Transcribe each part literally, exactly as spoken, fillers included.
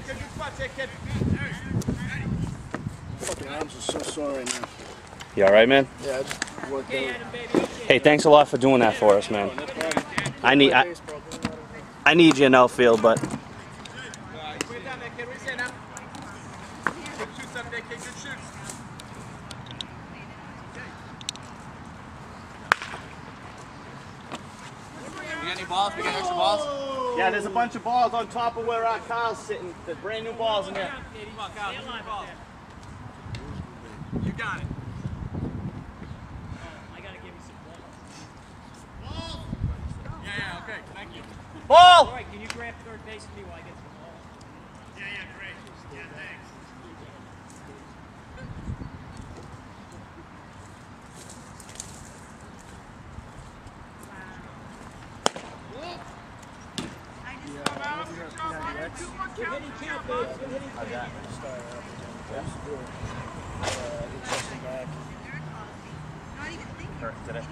Fucking arms are so sore right now. You alright, man? Yeah, I just worked out. Hey, thanks a lot for doing that for us, man. I need I, I need you in outfield, but We got any balls? We got extra balls? yeah, there's a bunch of balls on top of where our Kyle's sitting. There's brand new balls in there. Come on, Kyle. Come on, balls. You got it. I gotta give you some balls. Balls! Yeah, yeah, okay. Thank you. Ball! All right, can you grab third base for me while I get some balls? Yeah, yeah, great. Yeah, thanks. Good hitting count, babe. Good hitting count. Hurt today.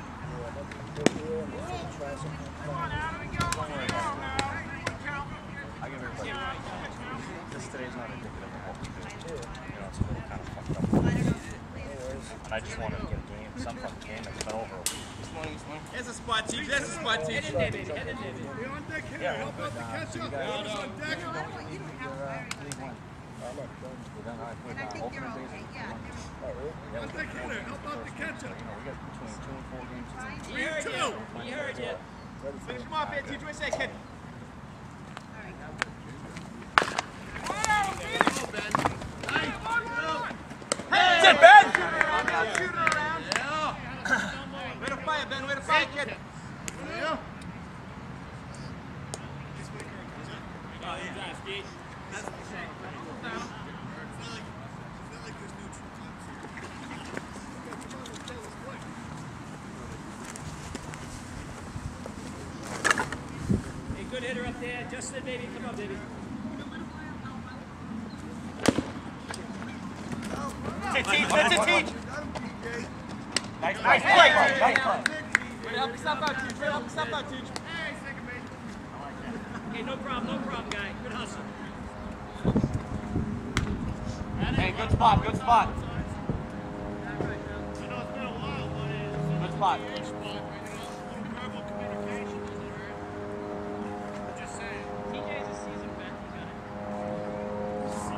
I give everybody. This today's not indicative of what we do. You know, it's a little kind of fucked up. And I just wanted to get a game, some fucking game that's been over. There's a spot teach. There's a spot teach. Head in there, baby. Head in there, baby. Be on deck here. Yeah. Help out the catch up. On deck. On deck here. Help out the catch up. He heard you. He heard you. Finish him off here, teach. What's that, kid? That's it, Ben! Way to fire, Ben. Way to fire, kid. Yeah. Oh, you got it, Steve. Hey, good hitter up there. Justin, baby. Come on, baby. That's it, teach. That's it, teach. Nice, nice play. Nice play. Way to help yourself out, teach. Way to help yourself out, teach. Okay, no problem, no problem, guy. Good hustle. Hey, good spot. Good spot. Good spot. T J's a seasoned vet. He got it.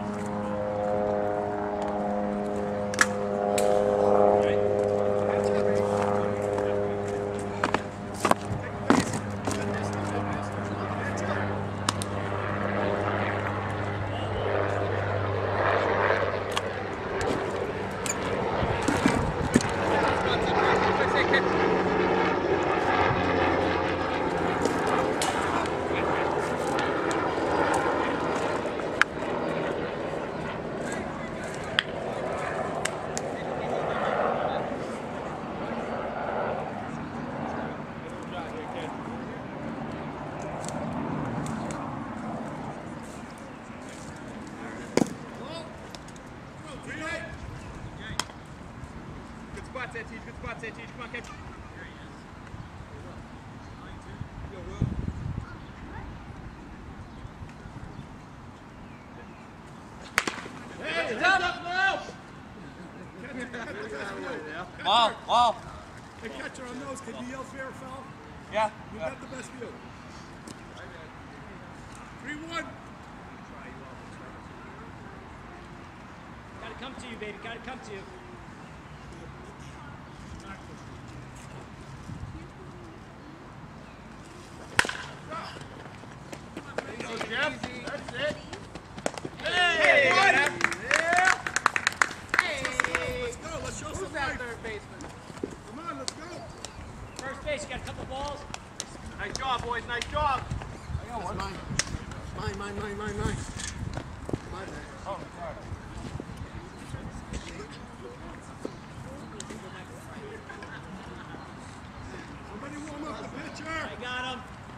Good spots there, teach. Good spots there, teach. Come on, catch. Hey, it's up now! Wow, wow. The catcher on those, can you yell fair or foul? Yeah. You got the best view. three one. Gotta come to you, baby. Gotta come to you. Jeff, that's it. Hey! Yeah! Hey! Let's go, let's show some life. Third baseman? Come on, let's go. First base, you got a couple balls. Nice job, boys, nice job. I got one. Mine. Mine, mine, mine, mine, mine. My bad. Oh, sorry. Somebody warm up the pitcher. I got him.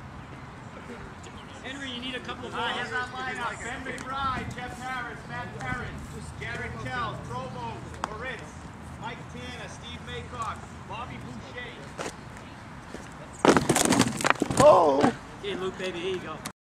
Henry, you need a couple of I balls. have that lineup. Ben McBride, Jeff Harris, Matt Perrin, Garrett Kells, Trovo, Moritz, Mike Tanner, Steve Maycock, Bobby Boucher. Oh! Here, Luke, baby. Here you go.